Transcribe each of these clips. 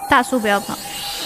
大叔不要跑。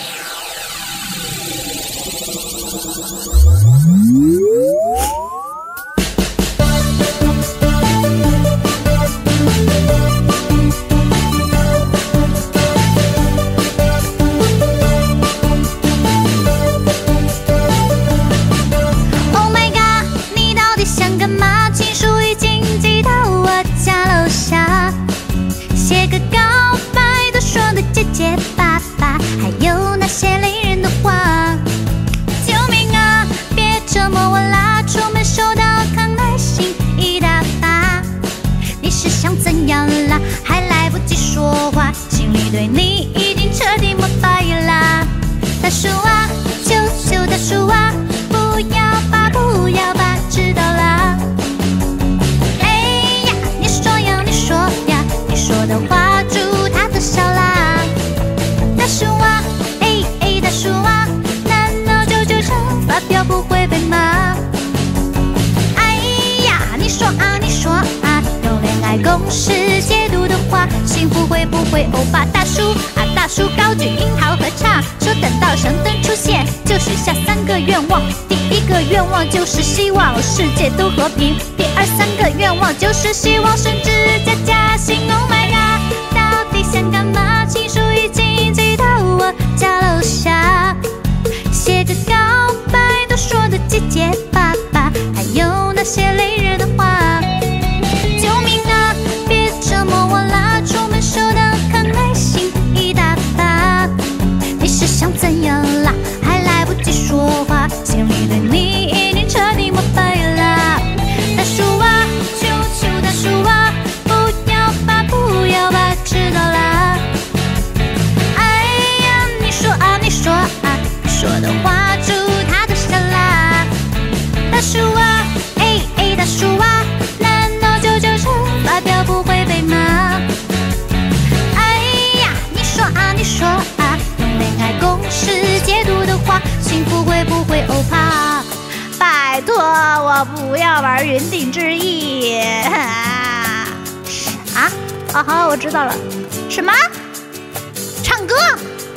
Oh my god， 你到底想干嘛？情书已经寄到我家楼下，写个告白都说的结结巴巴，还有那些累人的话。救命啊！别折磨我啦！出门收到康乃馨一大把，你是想怎样啦？还来不及说话，心里对你已经彻底膜拜啦。大叔啊，求求大叔啊，不要吧，不要吧，知道啦。哎呀，你说呀，你说呀，你说的话祝他的笑啦。大叔啊，哎哎，大叔啊，难道996发票不会被骂？哎呀，你说啊，你说啊，用恋爱公式解读的话，幸福会不会欧巴？大叔啊，大叔高举樱桃和茶，说等到神灯出现就许下3个愿望。第1个愿望就是希望世界都和平，第2、3个愿望就是希望升职加薪。Oh my god， 到底想干嘛？情书已经寄到我家楼下，写个告白都说的结结巴巴，还有那些累人的话。救命啊！别折磨我啦！出门收到康乃馨一大把，你是想怎样啦？还来不及说话，心里对你已经彻底膜拜啦。大叔啊，求求大叔啊，不要吧，不要吧，知道啦。哎呀，你说啊，你说啊，你说的话祝他的笑啦。大叔啊，哎哎，大叔啊，难道996发票不会被骂？哎呀，你说啊，你说啊，用恋爱公式解读的话，幸福会不会欧趴？拜托，我不要玩云顶之弈。啊？哦好，我知道了。什么？唱歌？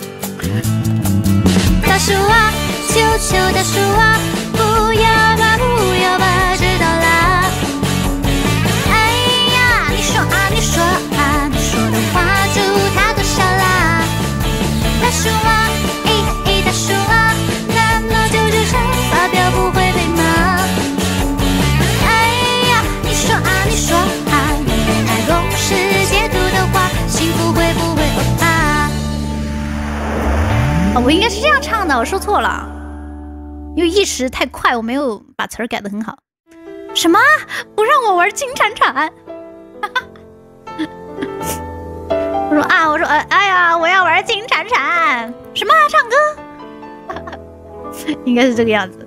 大叔啊，求求大叔啊，不要吧，不要吧，知道啦。哎呀，你说啊，你说啊，你说的话祝他都笑啦。大叔啊，哎哎，大叔啊，难道996发票不会被骂？哎呀，你说啊，你说啊，用恋爱公式解读的话，幸福会不会欧巴？ 我应该是这样唱的，我说错了，因为一时太快，我没有把词儿改得很好。什么？不让我玩金铲铲？我说啊，我说哎呀，我要玩金铲铲。什么啊？唱歌？应该是这个样子。